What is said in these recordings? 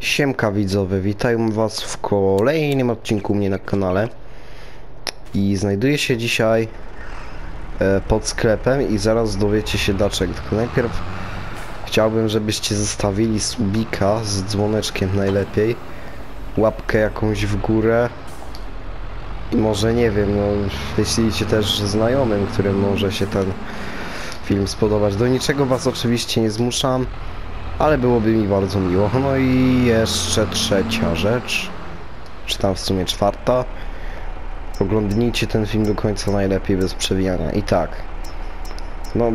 Siemka widzowie, witam was w kolejnym odcinku mnie na kanale. I znajduję się dzisiaj pod sklepem i zaraz dowiecie się dlaczego. Tylko najpierw chciałbym, żebyście zostawili subika z dzwoneczkiem najlepiej, łapkę jakąś w górę i może nie wiem, no wyślijcie też znajomym, którym może się ten film spodobać. Do niczego was oczywiście nie zmuszam, ale byłoby mi bardzo miło. No i jeszcze trzecia rzecz, czy tam w sumie czwarta. Oglądnijcie ten film do końca najlepiej bez przewijania. I tak, no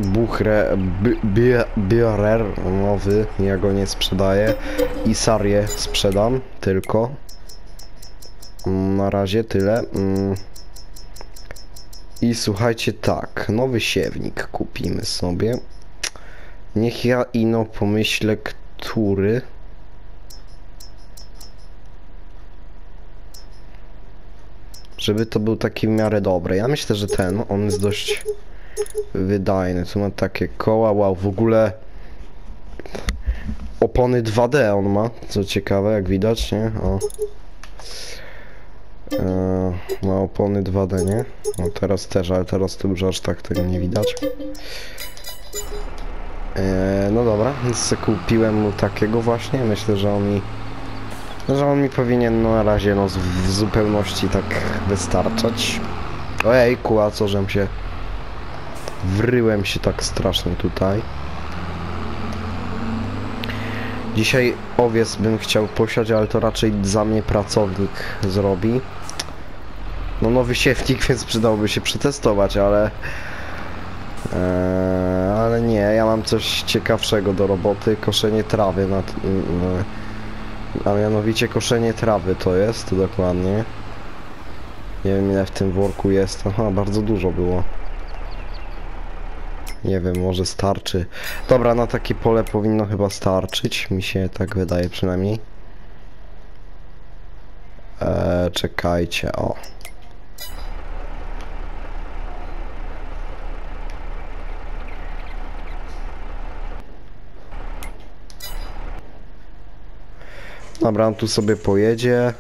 Buchrer nowy, ja go nie sprzedaję i Sarię sprzedam tylko. Na razie tyle. I słuchajcie, tak, nowy siewnik kupimy sobie. Niech ja ino pomyślę, który. Żeby to był taki w miarę dobry. Ja myślę, że ten, on jest dość wydajny. Tu ma takie koła, wow, w ogóle opony 2D on ma, co ciekawe, jak widać, nie? O. Ma opony 2D, nie? No teraz też, ale teraz to już aż tak tego nie widać. No dobra, więc kupiłem mu takiego właśnie. Myślę, że on mi powinien no, na razie no, w zupełności tak wystarczać. Ojejku, a co, żem się wryłem się tak strasznie tutaj. Dzisiaj owiec bym chciał posiać, ale to raczej za mnie pracownik zrobi. No nowy siewnik, więc przydałoby się przetestować, ale nie, ja mam coś ciekawszego do roboty. Koszenie trawy a mianowicie koszenie trawy to jest dokładnie. Nie wiem ile w tym worku jest. Aha, bardzo dużo było. Nie wiem, może starczy. Dobra, na takie pole powinno chyba starczyć. Mi się tak wydaje przynajmniej. Czekajcie, o. Dobra, on tu sobie pojedzie.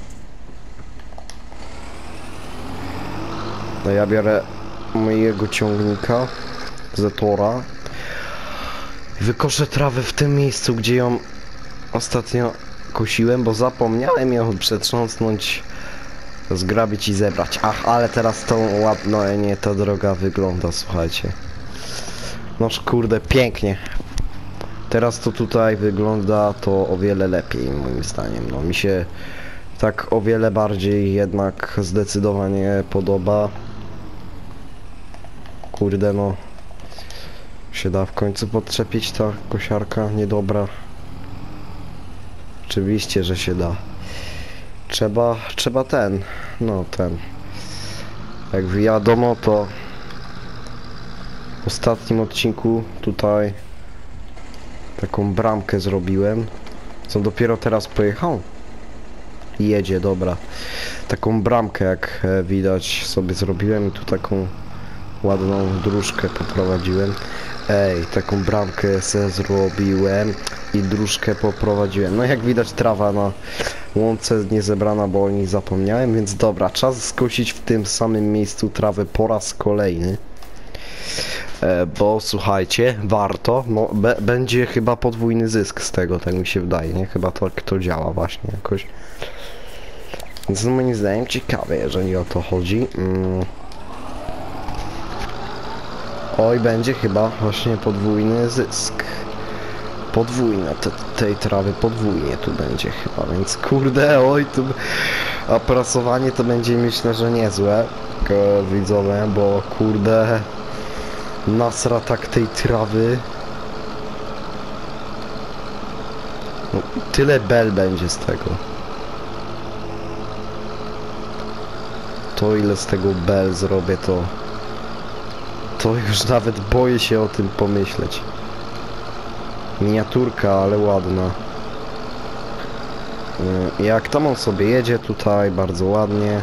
No ja biorę mojego ciągnika Zetora. Wykoszę trawę w tym miejscu, gdzie ją ostatnio kosiłem, bo zapomniałem ją przetrząsnąć, zgrabić i zebrać. Ach, ale teraz tą ładno, nie, ta droga wygląda, słuchajcie. Noż kurde, pięknie. Teraz to tutaj wygląda to o wiele lepiej, moim zdaniem. No mi się tak o wiele bardziej jednak zdecydowanie podoba. Kurde, no się da w końcu podczepić ta kosiarka niedobra. Oczywiście, że się da. Trzeba ten, no ten. Jak wiadomo, to w ostatnim odcinku tutaj taką bramkę zrobiłem. Co dopiero teraz pojechał? Jedzie, dobra. Taką bramkę, jak widać, sobie zrobiłem i tu taką ładną dróżkę poprowadziłem. Ej, taką bramkę se zrobiłem i dróżkę poprowadziłem. No jak widać, trawa na łące nie zebrana, bo o niej zapomniałem, więc dobra, czas skosić w tym samym miejscu trawę po raz kolejny. Bo słuchajcie, warto, no będzie chyba podwójny zysk z tego, tak mi się wydaje, nie? Chyba to działa właśnie jakoś. Więc moim zdaniem ciekawe, jeżeli o to chodzi. Oj, będzie chyba właśnie podwójny zysk. Podwójne tej trawy, podwójnie tu będzie chyba, więc kurde, oj tu. A prasowanie to będzie, myślę, że niezłe, widzowie, bo kurde, nasra tak tej trawy. No, tyle bel będzie z tego. To ile z tego bel zrobię, to już nawet boję się o tym pomyśleć. Miniaturka, ale ładna. Jak tam on sobie jedzie tutaj, bardzo ładnie.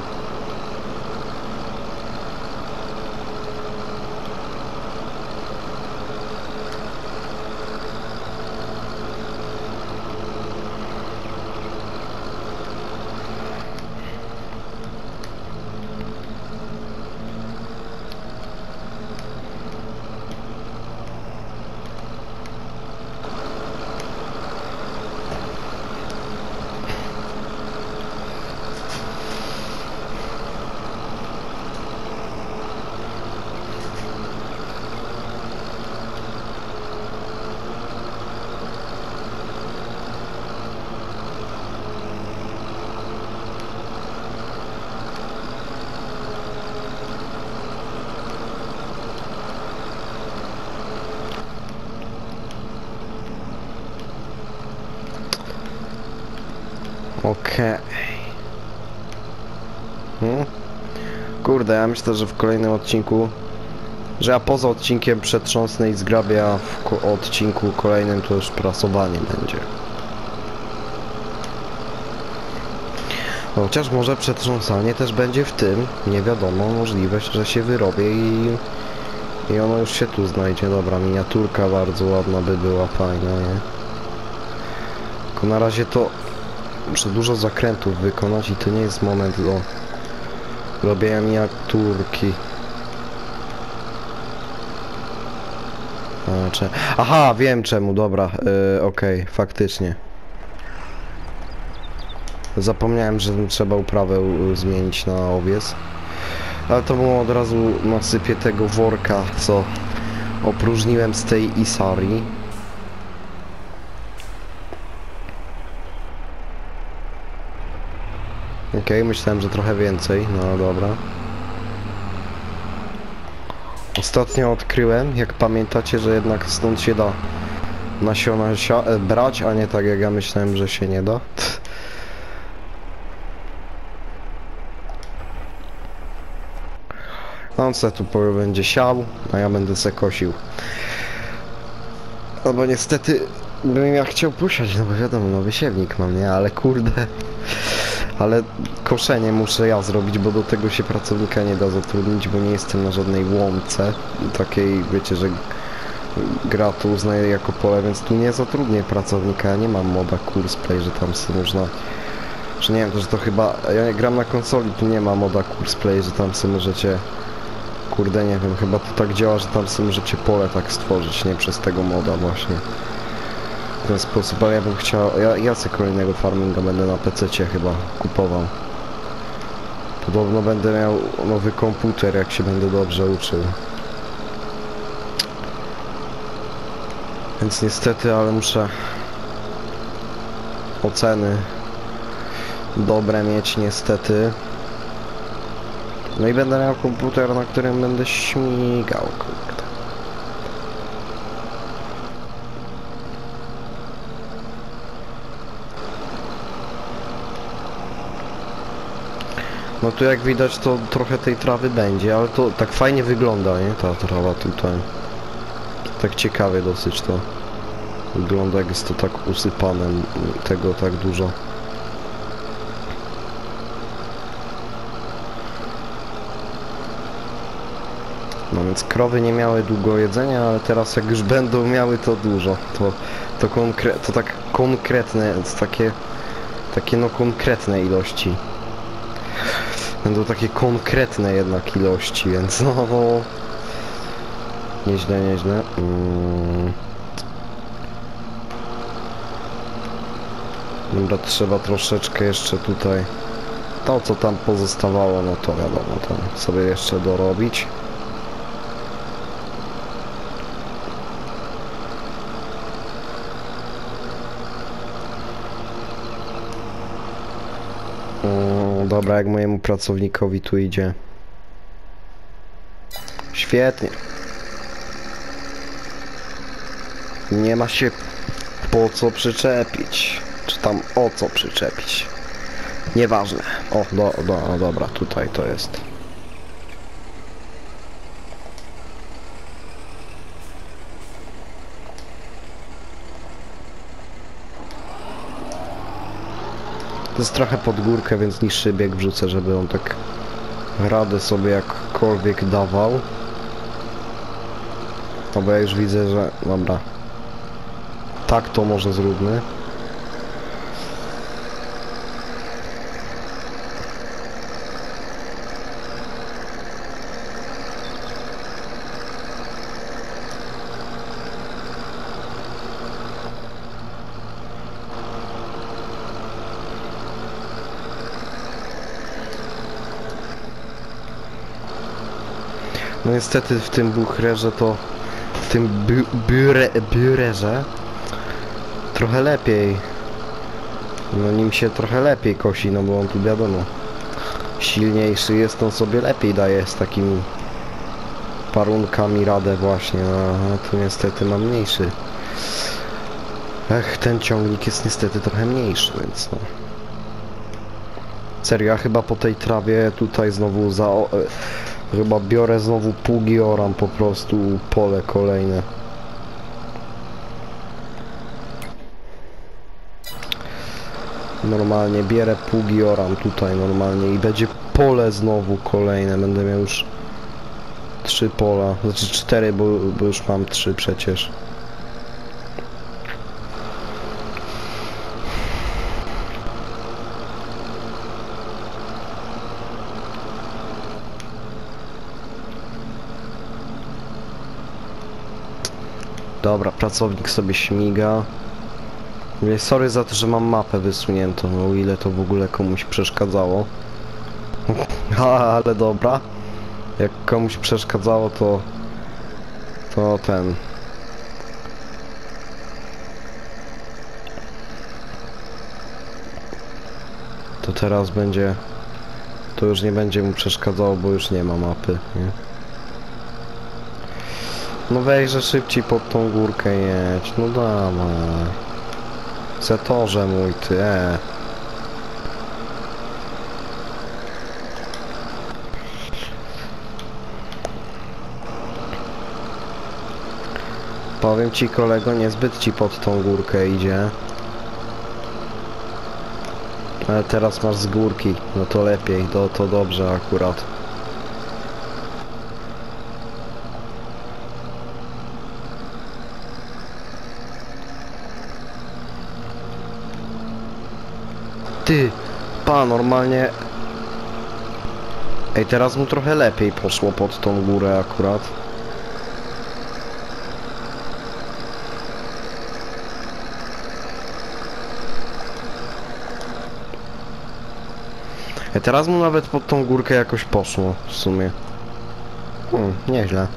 Okej. Kurde, ja myślę, że w kolejnym odcinku, że ja poza odcinkiem przetrząsnę i zgrabię, a w odcinku kolejnym to już prasowanie będzie. Chociaż może przetrząsanie też będzie w tym, nie wiadomo, możliwość, że się wyrobię i ono już się tu znajdzie. Dobra, miniaturka bardzo ładna by była, fajna, nie? Tylko na razie to muszę dużo zakrętów wykonać i to nie jest moment do robienia miniaturki. Aha, wiem czemu, dobra, okej, faktycznie. Zapomniałem, że trzeba uprawę zmienić na owiec. Ale to było od razu na sypie tego worka, co opróżniłem z tej Isari. Okej, myślałem, że trochę więcej, no dobra. Ostatnio odkryłem, jak pamiętacie, że jednak stąd się da nasiona brać, a nie tak jak ja myślałem, że się nie da. On se tu będzie siał, a ja będę se kosił. No bo niestety bym ja chciał posiać, no bo wiadomo, nowy siewnik mam, nie? Ale kurde... Ale koszenie muszę ja zrobić, bo do tego się pracownika nie da zatrudnić, bo nie jestem na żadnej łące takiej, wiecie, że gra to uznaje jako pole, więc tu nie zatrudnię pracownika. Ja nie mam moda Courseplay, że tam sobie można... Że nie wiem, to że to chyba... Ja gram na konsoli, tu nie ma moda Courseplay, że tam sobie możecie... Kurde, nie wiem, chyba to tak działa, że tam sobie możecie pole tak stworzyć, nie przez tego moda właśnie. W ten sposób, ale ja bym chciał... Ja sobie kolejnego farminga będę na PC-cie chyba kupował. Podobno będę miał nowy komputer, jak się będę dobrze uczył. Więc niestety, ale muszę oceny dobre mieć niestety. No i będę miał komputer, na którym będę śmigał, kurde. No tu jak widać to trochę tej trawy będzie, ale to tak fajnie wygląda, nie? Ta trawa tutaj. Tak ciekawie dosyć to wygląda, jak jest to tak usypane, tego tak dużo. No więc krowy nie miały długo jedzenia, ale teraz jak już będą miały to dużo, to tak konkretne, takie no konkretne ilości. Będą takie konkretne jednak ilości, więc no... Nieźle, nieźle. Dobra, trzeba troszeczkę jeszcze tutaj... To co tam pozostawało, no to wiadomo, tam sobie jeszcze dorobić. Dobra, jak mojemu pracownikowi tu idzie. Świetnie. Nie ma się po co przyczepić. Czy tam o co przyczepić. Nieważne. O, dobra, tutaj to jest. To jest trochę pod górkę, więc niższy bieg wrzucę, żeby on tak radę sobie jakkolwiek dawał. No bo ja już widzę, że... Dobra. Tak to może zróbmy. No niestety w tym bucherze to... W tym biurerze trochę lepiej. No nim się trochę lepiej kosi, no bo on tu wiadomo silniejszy jest, on sobie lepiej daje z takimi warunkami radę właśnie, a tu niestety mam mniejszy. Ten ciągnik jest niestety trochę mniejszy, więc no. Serio, ja chyba po tej trawie tutaj znowu chyba biorę znowu pługi, oram po prostu pole kolejne. Normalnie bierę pługi, oram tutaj normalnie i będzie pole znowu kolejne. Będę miał już 3 pola, znaczy 4, bo już mam 3 przecież. Dobra, pracownik sobie śmiga. Mówię, sorry za to, że mam mapę wysuniętą, no o ile to w ogóle komuś przeszkadzało. Ale dobra. Jak komuś przeszkadzało, to ten. To teraz będzie. To już nie będzie mu przeszkadzało, bo już nie ma mapy, nie? No weź, że szybciej pod tą górkę jedź, no dawaj. Setorze mój ty, Powiem ci, kolego, niezbyt ci pod tą górkę idzie. Ale teraz masz z górki, no to lepiej, to dobrze akurat. Ty, normalnie. Ej, teraz mu trochę lepiej poszło pod tą górę akurat. Ej, teraz mu nawet pod tą górkę jakoś poszło w sumie. Nieźle.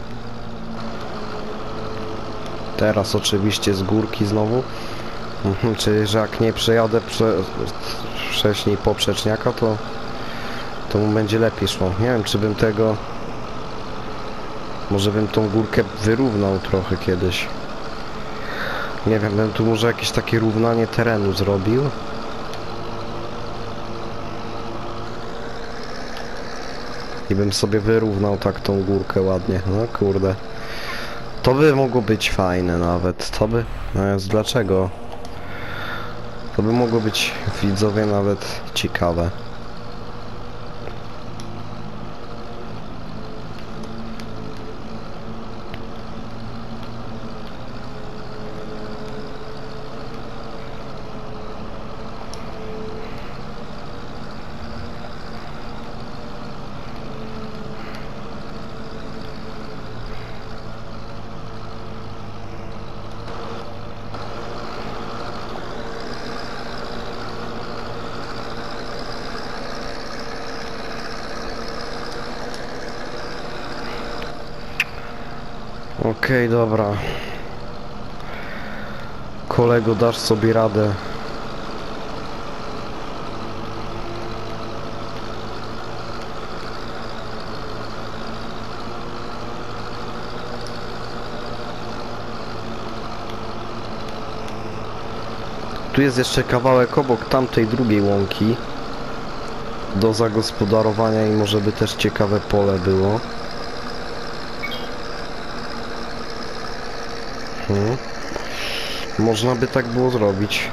Teraz oczywiście z górki znowu. Czyli, że jak nie przejadę wcześniej poprzeczniaka, to mu będzie lepiej szło. Nie wiem, czy bym tego... Może bym tą górkę wyrównał trochę kiedyś. Nie wiem, bym tu może jakieś takie równanie terenu zrobił. I bym sobie wyrównał tak tą górkę ładnie. No kurde. To by mogło być fajne nawet. To by... No jest dlaczego? To by mogło być, widzowie, nawet ciekawe. Okej, dobra. Kolego, dasz sobie radę. Tu jest jeszcze kawałek obok tamtej drugiej łąki do zagospodarowania i może by też ciekawe pole było. Można by tak było zrobić.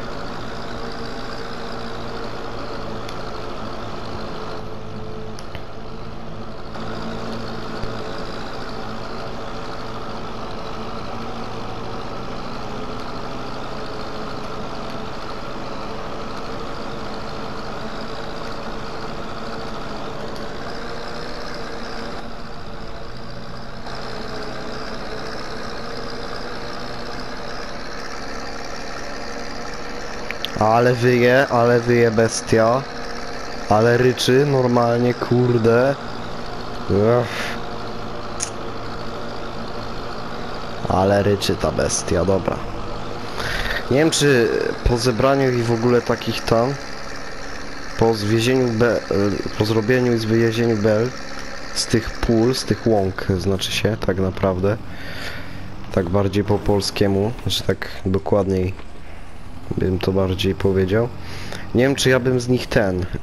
Ale wyje bestia. Ale ryczy normalnie, kurde. Uff. Ale ryczy ta bestia, dobra. Nie wiem, czy po zebraniu ich w ogóle takich tam, po zwiezieniu po zrobieniu i zwiezieniu bel z tych pól, z tych łąk, znaczy się, tak naprawdę. Tak bardziej po polskiemu, znaczy tak dokładniej. bym to bardziej powiedział. Nie wiem, czy ja bym z nich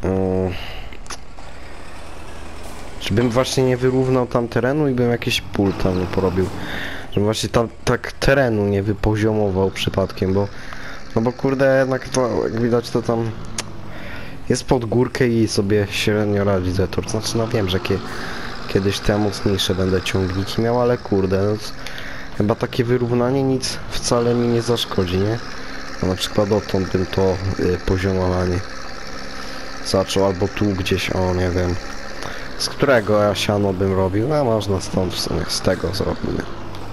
czy bym właśnie nie wyrównał tam terenu i bym jakieś pól tam nie porobił. Żebym właśnie tam tak terenu nie wypoziomował przypadkiem, bo... No bo kurde, jednak to, jak widać, to tam... Jest pod górkę i sobie średnio radzi Zetor. Znaczy, no wiem, że kiedyś te mocniejsze będę ciągniki miał, ale kurde, no, chyba takie wyrównanie nic wcale mi nie zaszkodzi, nie? No, na przykład odtąd bym to poziomowanie zaczął, albo tu gdzieś, o nie wiem, z którego ja siano bym robił, no można stąd w sumie, z tego zrobimy.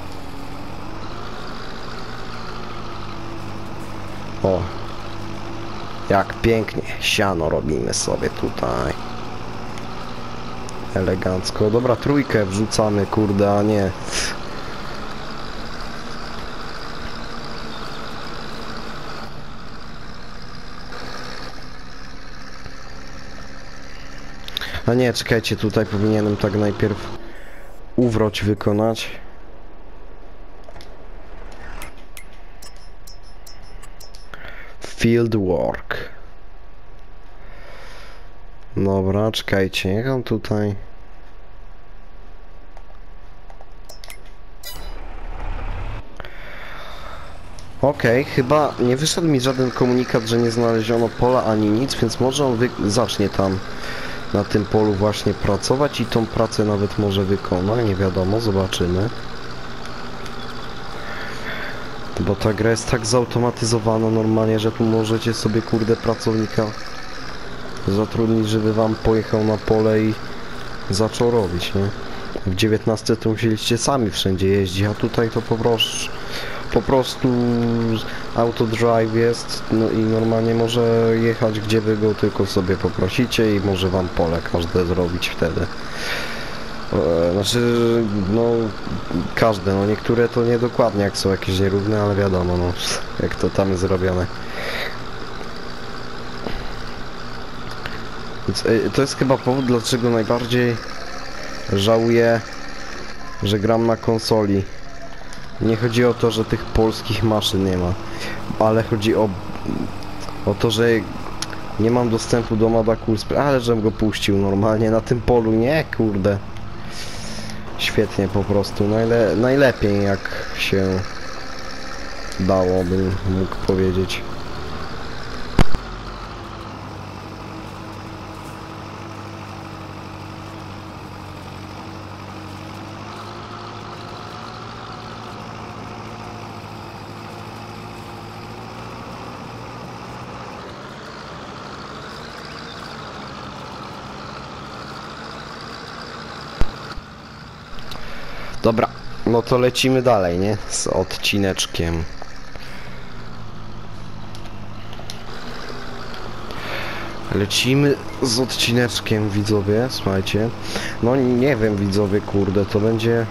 O, jak pięknie siano robimy sobie tutaj. Elegancko. Dobra, trójkę wrzucamy, kurde, a nie. A nie, czekajcie, tutaj powinienem tak najpierw uwroć wykonać. Field work. Dobra, czekajcie, niech on tutaj... Okej, chyba nie wyszedł mi żaden komunikat, że nie znaleziono pola ani nic, więc może on zacznie tam na tym polu właśnie pracować i tą pracę nawet może wykona, nie wiadomo, zobaczymy. Bo ta gra jest tak zautomatyzowana normalnie, że tu możecie sobie kurde pracownika zatrudnić, żeby wam pojechał na pole i zaczął robić, nie? W 19 to musieliście sami wszędzie jeździć, a tutaj to po prostu autodrive jest, no i normalnie może jechać gdzie wy go tylko sobie poprosicie i może wam pole każde zrobić wtedy. Znaczy, no każde, no niektóre to niedokładnie jak są jakieś nierówne, ale wiadomo, no jak to tam jest zrobione. Więc to jest chyba powód, dlaczego najbardziej żałuję, że gram na konsoli. Nie chodzi o to, że tych polskich maszyn nie ma, ale chodzi o to, że nie mam dostępu do moda Coolspray, ale żebym go puścił normalnie na tym polu, nie kurde. Świetnie po prostu, najlepiej jak się dało, bym mógł powiedzieć. Dobra, no to lecimy dalej, nie? Z odcineczkiem. Lecimy z odcineczkiem, widzowie, słuchajcie. No nie wiem, widzowie, kurde, to będzie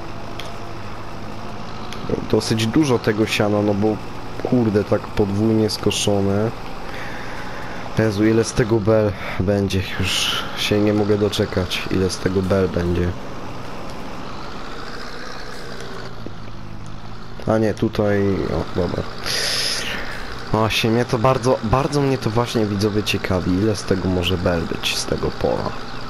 dosyć dużo tego siana, no bo kurde, tak podwójnie skoszone. Jezu, ile z tego bel będzie? Już się nie mogę doczekać, ile z tego bel będzie. A nie, tutaj... O, dobra. Właśnie, mnie to bardzo mnie to właśnie, widzowie, ciekawi, ile z tego może bel być, z tego pola.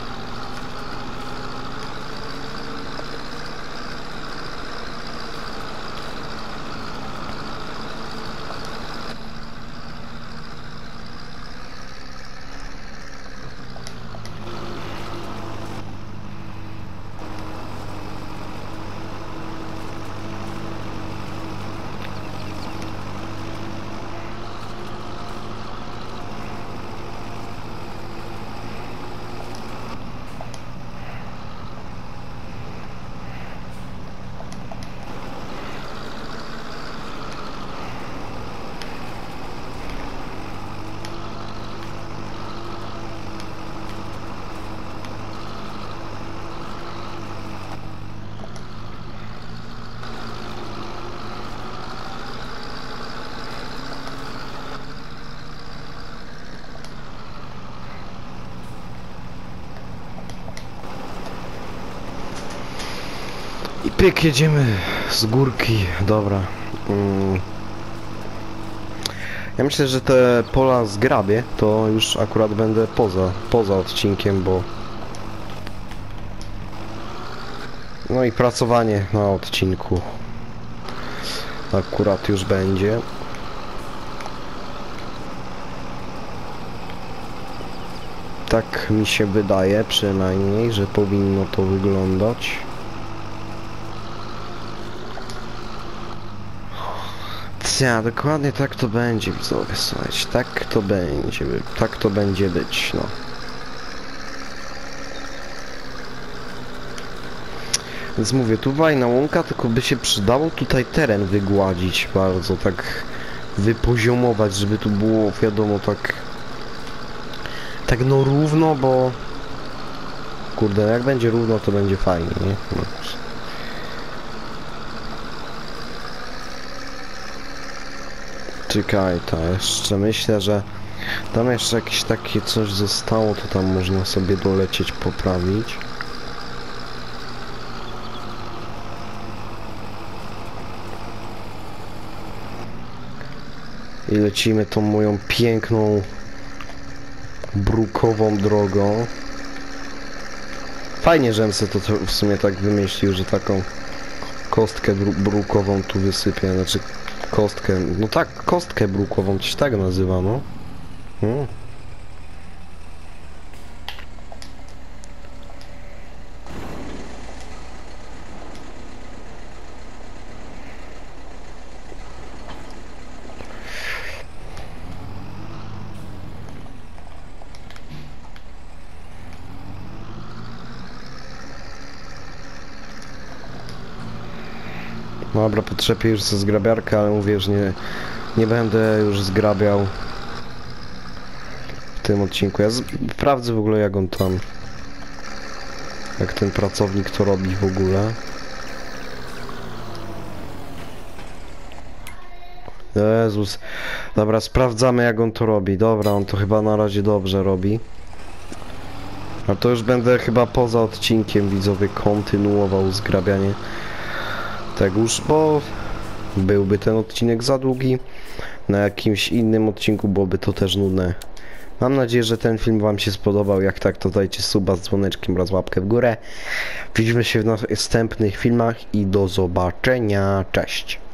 I pyk, jedziemy z górki, dobra. Ja myślę, że te pola zgrabie to już akurat będę poza odcinkiem, bo... No i pracowanie na odcinku akurat już będzie. Tak mi się wydaje przynajmniej, że powinno to wyglądać. Ja, dokładnie tak to będzie, widzowie, słuchajcie, tak to będzie być, no. Więc mówię, tu fajna łąka, tylko by się przydało tutaj teren wygładzić bardzo, tak wypoziomować, żeby tu było, wiadomo, tak no równo, bo kurde, jak będzie równo, to będzie fajnie, nie? No. Czekaj, to jeszcze myślę, że tam jeszcze jakieś takie coś zostało, to tam można sobie dolecieć, poprawić. I lecimy tą moją piękną brukową drogą. Fajnie, że MC to w sumie tak wymyślił, że taką kostkę brukową tu wysypię, znaczy kostkę, no tak, kostkę brukową, coś tak nazywa, no. Dobra, potrzepię już ze zgrabiarkę, ale mówię, że nie będę już zgrabiał w tym odcinku. Ja sprawdzę w ogóle, jak on tam, jak ten pracownik to robi w ogóle. Jezus. Dobra, sprawdzamy, jak on to robi. Dobra, on to chyba na razie dobrze robi. A to już będę chyba poza odcinkiem, widzowie, kontynuował zgrabianie tegoż, bo byłby ten odcinek za długi. Na jakimś innym odcinku byłoby to też nudne. Mam nadzieję, że ten film wam się spodobał. Jak tak, to dajcie suba z dzwoneczkiem oraz łapkę w górę. Widzimy się w następnych filmach i do zobaczenia. Cześć!